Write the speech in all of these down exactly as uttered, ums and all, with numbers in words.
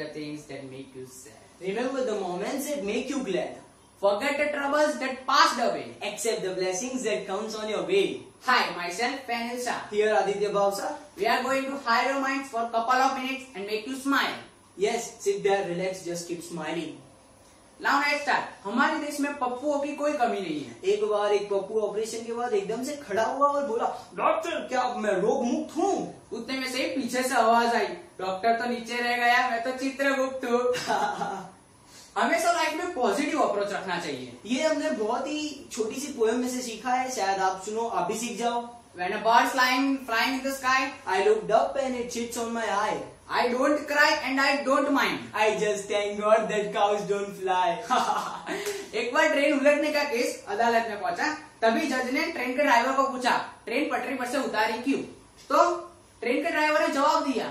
the things that make you sad. Remember the moments that make you glad. Forget the troubles that passed away. Accept the blessings that comes on your way. Hi, myself Fenil Shah. Here Aditya Bhavsar. We are going to hide your minds for a couple of minutes and make you smile. Yes, sit there, relax, just keep smiling. Now let's start. हमारे देश में पप्पुओं की कोई कमी नहीं है. एक बार एक पप्पू ऑपरेशन के बाद एकदम से खड़ा हुआ और बोला, डॉक्टर क्या मैं रोग मुक्त हूँ? उतने में से ही पीछे से आवाज आई, डॉक्टर तो नीचे रह गया, मैं तो चित्रगुप्त हूँ. हमेशा लाइफ में पॉजिटिव अप्रोच रखना चाहिए. ये हमने बहुत ही छोटी सी पोएम में से सीखा है, शायद आप सुनो, आप भी सीख जाओ. When a bird flying flying in the sky, I looked up and it sits on my eye. I don't cry and I don't mind. I just thank God that cows don't fly. एक बार train उलटने का case अदालत में पहुंचा. तभी जज ने train के ड्राइवर को पूछा, ट्रेन पटरी पर से उतारी क्यों? तो ट्रेन के ड्राइवर ने जवाब दिया,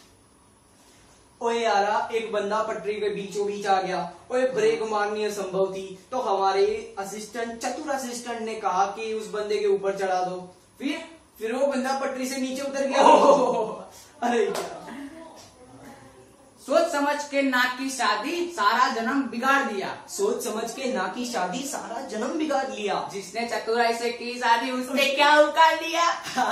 ओए यारा, एक बंदा पटरी के बीचों बीच आ गया, ओए ब्रेक मारनी असंभव थी, तो हमारे असिस्टेंट चतुर असिस्टेंट ने कहा कि उस बंदे के ऊपर चढ़ा दो. फिर फिर वो बंदा पटरी से नीचे उतर गया. अरे क्या. सोच समझ के नाक की शादी सारा जन्म बिगाड़ दिया. सोच समझ के नाक की शादी सारा जन्म बिगाड़ लिया. जिसने चतुराई से की शादी उसने क्या उखाड़ लिया.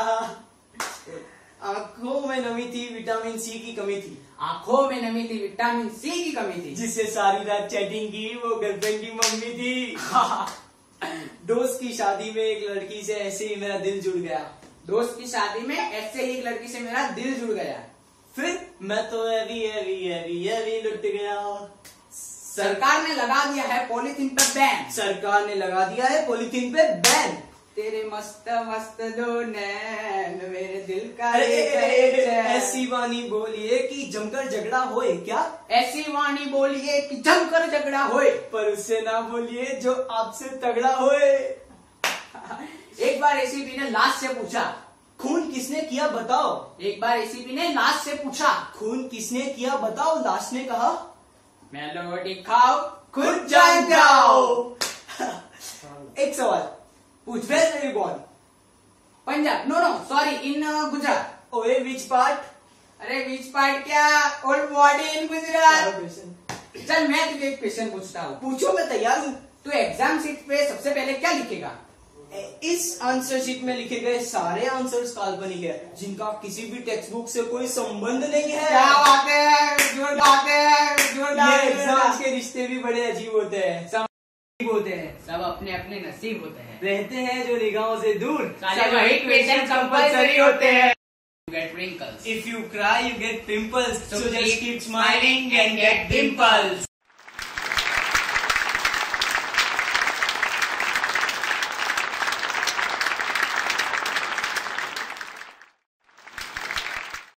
आंखों में नमी थी, विटामिन सी की कमी थी. आंखों में नमी थी, विटामिन सी की कमी थी. जिससे सारी रात चैटिंग की वो गर्लफ्रेंड की मम्मी थी. दोस्त की शादी में एक लड़की से ऐसे ही मेरा दिल जुड़ गया. दोस्त की शादी में ऐसे ही एक लड़की से मेरा दिल जुड़ गया. फिर मैं तो हैवी हैवी हैवी हैवी लुट गया. सरकार ने लगा दिया है पॉलीथीन पे बैन. सरकार ने लगा दिया है पॉलीथीन पे बैन. तेरे मस्त मस्त दो नैन मेरे दिल का. ऐसी वाणी बोलिए कि जमकर झगड़ा होए. क्या? ऐसी वाणी बोलिए कि जमकर झगड़ा होए, पर उससे ना बोलिए जो आपसे तगड़ा होए. एक बार एसीपी ने लाश से पूछा, खून किसने किया बताओ. एक बार एसीपी ने लाश से पूछा, खून किसने किया बताओ. लाश ने कहा, मेलोडी खाओ खुद जान जाओ. एक सवाल पूछ, where are you born? Punjab. No no sorry, in Gujarat. ओए विच पार्ट? अरे विच पार्ट क्या, ओल्ड बॉडी इन गुजरात. चल मैं तुझे एक क्वेश्चन पूछता हूँ. पूछो, मैं तैयार हूँ. तू एग्जाम शीट पे सबसे पहले क्या लिखेगा? इस आंसर शीट में लिखे गए सारे आंसर्स काल्पनिक है, जिनका किसी भी टेक्स्ट बुक से कोई संबंध नहीं है. क्या बात है, जोर बात है, जोर बात है. एग्जाम्स के रिश्ते भी बड़े अजीब होते हैं, सब होते हैं, सब अपने अपने नसीब होते हैं. रहते हैं जो निगाहों से दूर, सारे वही क्वेश्चन कंपल्सरी होते हैं. You get wrinkles. If you cry, you get pimples. So, so just keep smiling and get dimples.